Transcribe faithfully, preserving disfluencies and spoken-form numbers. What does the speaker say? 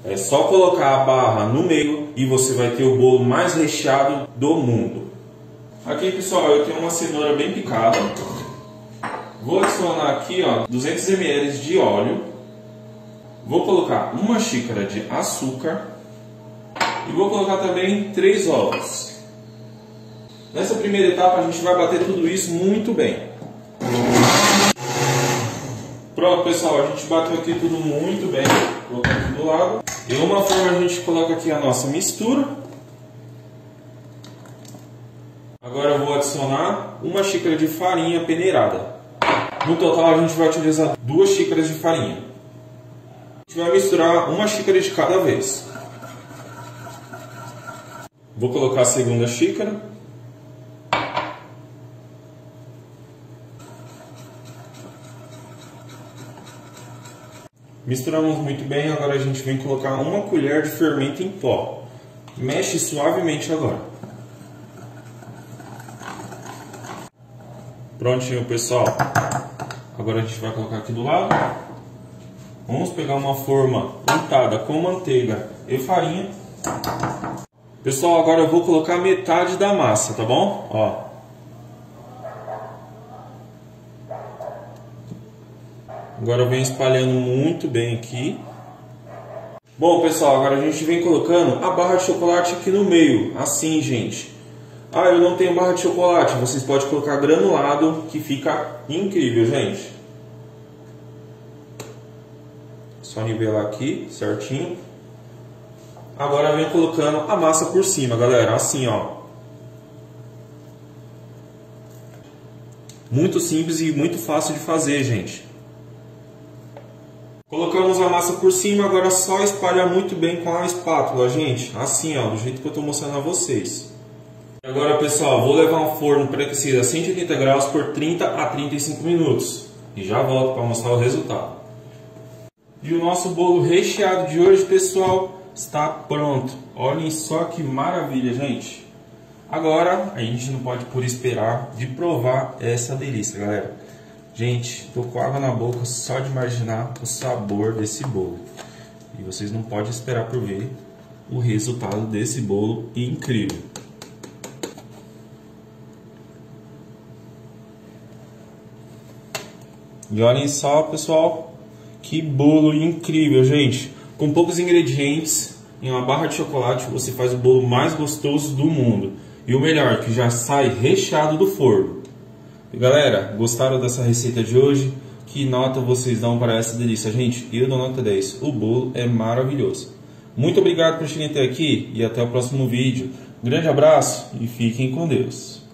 É só colocar a barra no meio e você vai ter o bolo mais recheado do mundo. Aqui, pessoal, eu tenho uma cenoura bem picada. Vou adicionar aqui, ó, duzentos mililitros de óleo. Vou colocar uma xícara de açúcar. E vou colocar também três ovos. Nessa primeira etapa a gente vai bater tudo isso muito bem. Pronto, pessoal, a gente bateu aqui tudo muito bem. Vou colocar aqui do lado. De uma forma a gente coloca aqui a nossa mistura. Agora eu vou adicionar uma xícara de farinha peneirada. No total a gente vai utilizar duas xícaras de farinha. A gente vai misturar uma xícara de cada vez. Vou colocar a segunda xícara. Misturamos muito bem, agora a gente vem colocar uma colher de fermento em pó. Mexe suavemente agora. Prontinho, pessoal. Agora a gente vai colocar aqui do lado. Vamos pegar uma forma untada com manteiga e farinha. Pessoal, agora eu vou colocar metade da massa, tá bom? Ó. Agora eu venho espalhando muito bem aqui. Bom, pessoal, agora a gente vem colocando a barra de chocolate aqui no meio. Assim, gente. Ah, eu não tenho barra de chocolate. Vocês podem colocar granulado, que fica incrível, gente. Só nivelar aqui, certinho. Agora eu venho colocando a massa por cima, galera. Assim, ó. Muito simples e muito fácil de fazer, gente. Colocamos a massa por cima, agora é só espalhar muito bem com a espátula, gente. Assim, ó, do jeito que eu estou mostrando a vocês. Agora, pessoal, vou levar um forno pré-aquecido a cento e oitenta graus por trinta a trinta e cinco minutos. E já volto para mostrar o resultado. E o nosso bolo recheado de hoje, pessoal, está pronto. Olhem só que maravilha, gente. Agora, a gente não pode por esperar de provar essa delícia, galera. Gente, tô com água na boca só de imaginar o sabor desse bolo. E vocês não podem esperar por ver o resultado desse bolo incrível. E olhem só, pessoal, que bolo incrível, gente. Com poucos ingredientes, em uma barra de chocolate, você faz o bolo mais gostoso do mundo. E o melhor, que já sai recheado do forno. E galera, gostaram dessa receita de hoje? Que nota vocês dão para essa delícia? Gente, eu dou nota dez. O bolo é maravilhoso. Muito obrigado por chegarem até aqui e até o próximo vídeo. Um grande abraço e fiquem com Deus.